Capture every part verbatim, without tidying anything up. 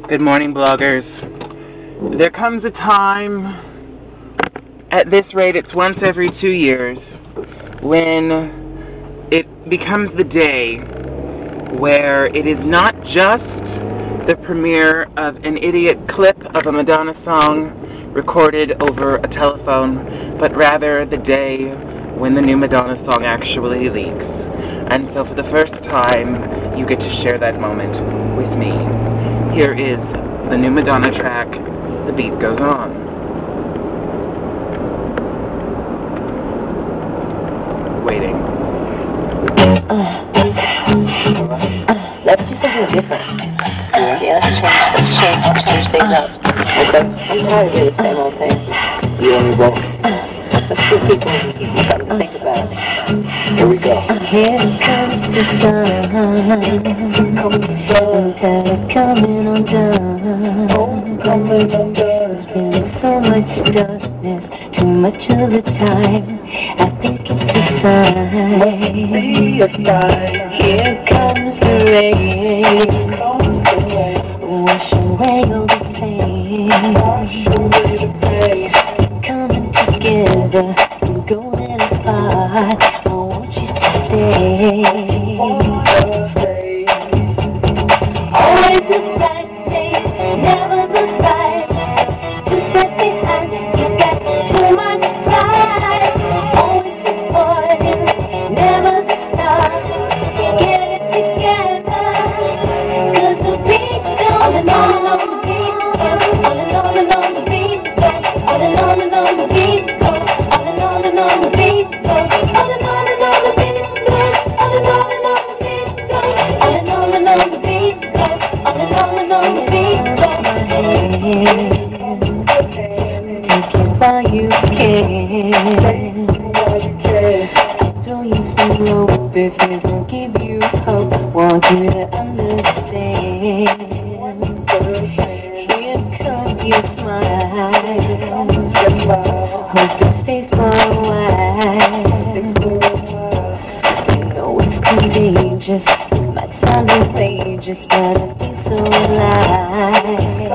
Good morning, bloggers. There comes a time, at this rate it's once every two years, when it becomes the day where it is not just the premiere of an idiot clip of a Madonna song recorded over a telephone, but rather the day when the new Madonna song actually leaks. And so for the first time, you get to share that moment with me. Here is the new Madonna track, The Beat Goes On. Waiting. Uh, uh, let's do something different. Yeah, yeah let's change, let's change, let's change things up. Okay. I'm tired of doing the same old thing. You want me to vote? Let's give people something to think about. Here we go. Here comes the sun. Coming, coming undone. Oh, coming undone. There's been so much darkness, too much of the time. I think it's the sign. Be a sign. Here comes the rain. Wash away all the pain. Wash away the pain. Coming together, going apart. I want you to stay. Always the right day, never the right. To set behind, you got too much pride. Always supporting, never the start. Get it together, 'cause the beat's going on, on the beat, on and on and on the beat, on and on and on the beat, on and on and on the beat, on and on and on the beat, on and on and on the beat, on and on and on the beat, on and on and on the beat. Take it while you can. I'll throw you some rope if it will give you hope. Want you to understand. Here comes your smile. Hope it stays for a while. You know it's contagious. Might sound outrageous, but I feel so alive.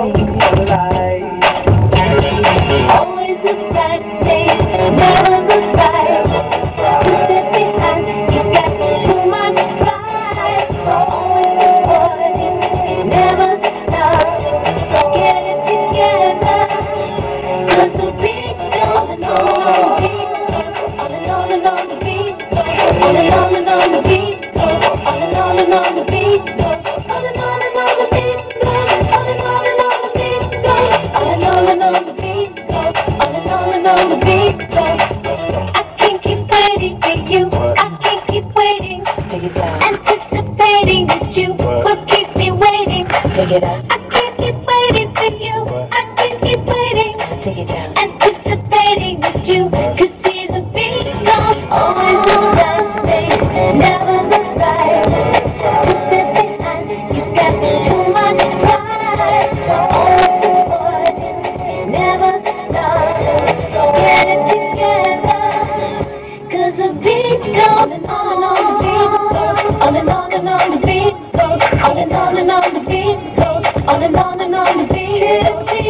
Always the right day, never the right. To sit behind, you got too much pride. Always supporting, never the start. Get it together, 'cause the beat's going on. On and on and on the beat, on and on and on the beat, on and on and on the beat, on and on and on the beat, on and on and on the beat, on and on and on the beat, on and on and on the beat. I can't keep waiting for you, I can't keep waiting, anticipating that you will keep me waiting. Take it out. I can't keep waiting for you, I can't keep waiting, take it down. Anticipating that you could see the beat goes always the last day, never the right. To sit behind, you got too much pride. Always supporting, never the start. Get it together, 'cause the beat goes on and on the beat, on and on and on the beat, on and on and on the beat, on and on and on the beat.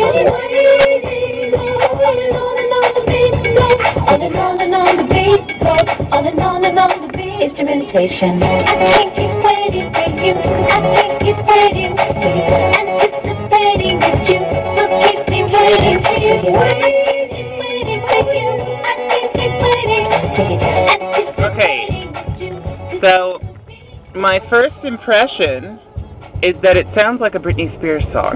On and on and on the beat, on and on and on the beat. Instrumentation. I can't keep waiting for you, I can't keep waiting, anticipating that you will keep me waiting for you. I can't keep waiting for you, I can't keep waiting, anticipating that you. So, my first impression is that it sounds like a Britney Spears song.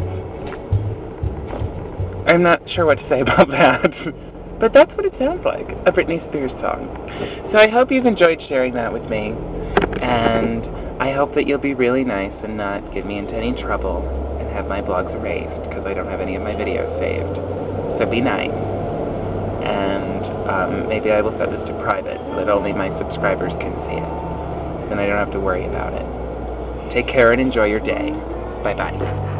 I'm not sure what to say about that. But that's what it sounds like, a Britney Spears song. So I hope you've enjoyed sharing that with me, and I hope that you'll be really nice and not get me into any trouble and have my blogs erased, because I don't have any of my videos saved. So be nice. And um, maybe I will set this to private so that only my subscribers can see it. Then I don't have to worry about it. Take care and enjoy your day. Bye-bye.